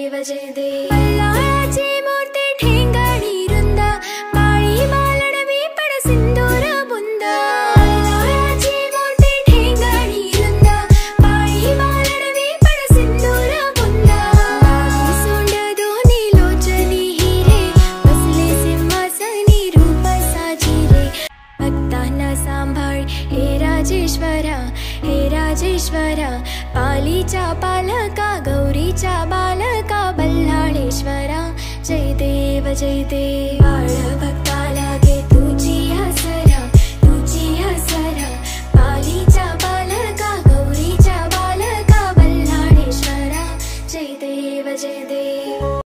देव जय देव बल्लाळाची मूर्ती ठेंगणी रुंद काळी मालणवी पड सिंदूर बुंद बल्लाळाची मूर्ती ठेंगणी रुंद काळी मालणवी पड सिंदूर बुंद बागी सोंड दोन्ही लोचनी हिरे बसले सिंहासनी रूप साजिरे भक्तांना सांभाळ हे राजेश्वरा पालीच्या पालका गौरीच्या बालका